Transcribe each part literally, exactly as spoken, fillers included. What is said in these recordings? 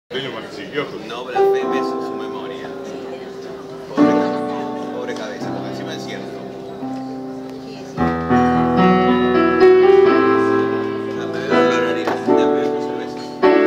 No blasfemes su memoria. Pobre, pobre cabeza, porque encima es cierto. Dame beber la nariz, dame beber la cerveza.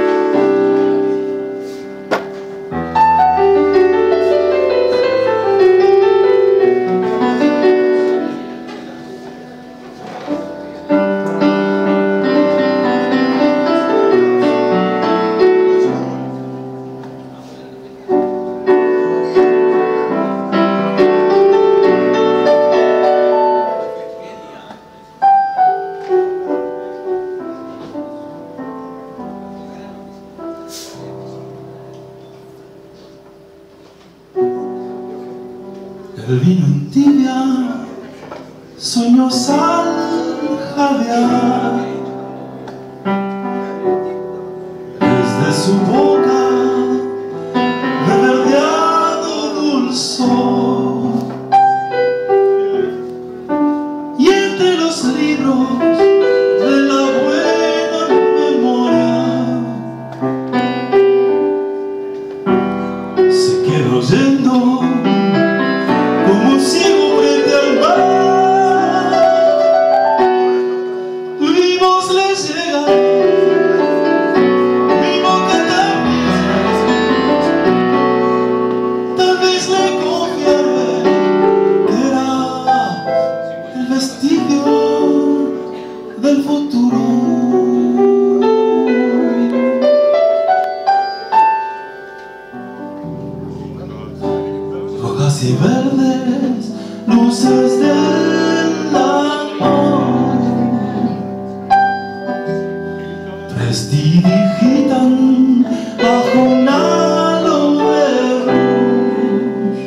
El vino en tibia, sueños al jadear, desde su boca de verdeado dulzor, y entre los libros de la buena memoria se quedó oyendo como un ciego frente al mar. Mi voz le llega, mi boca también. Tal vez le confiaré que era el vestigio del futuro. Rojas y verdes, luces del amor, prestidigitan bajo un halo de luz.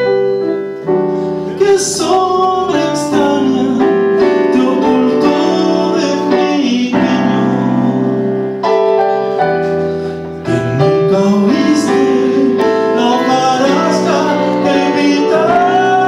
¿Qué sombra extraña te ocultó de mi niño? Que nunca oíste la hojarasca que grita.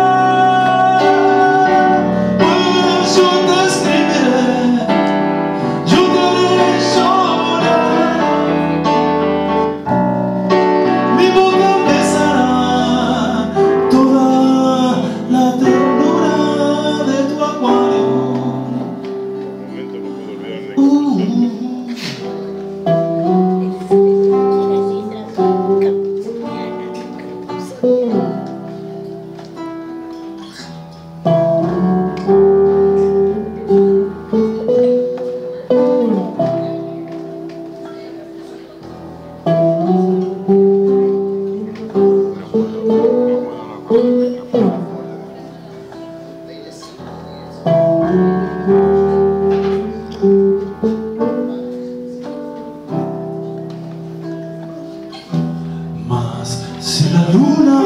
Mas si la luna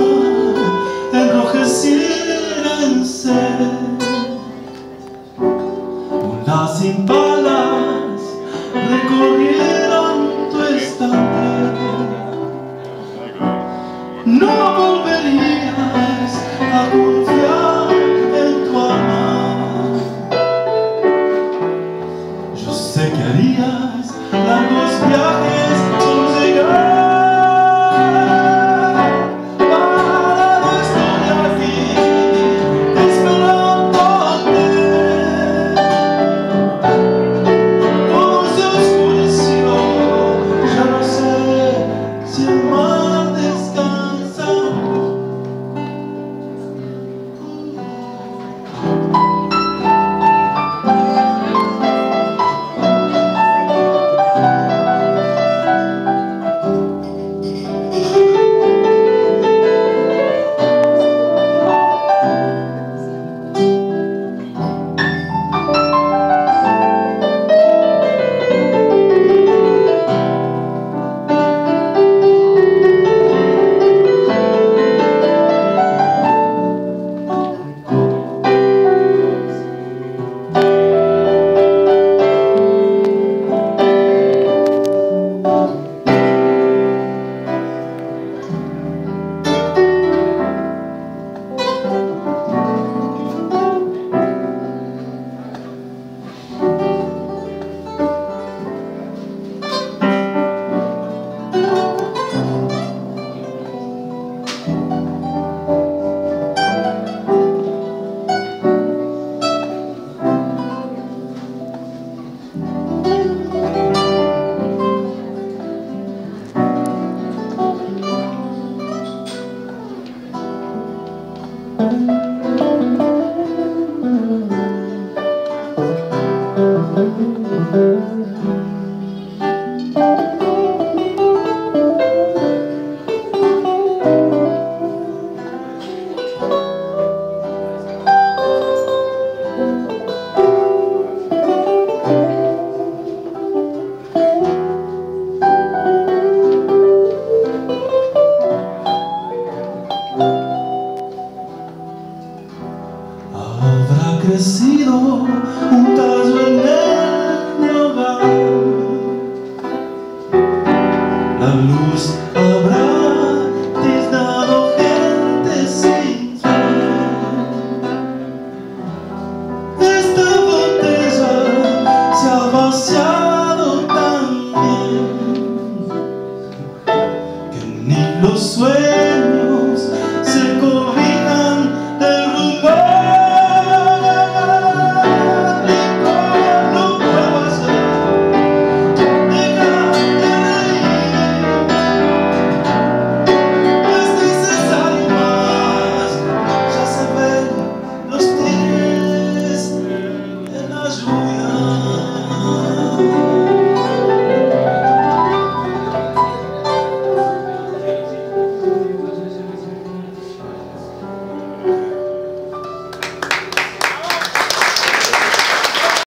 enrojeciera en sed, unas impalas recorrieran tu estante, no volverías a confiar en tu alma. Yo sé que harías largos viajes sin llegar. Habrá crecido un tallo en el hogar, la luz habrá tiznado gente sin fe. Esta botella se ha vaciado tan bien que ni los sueños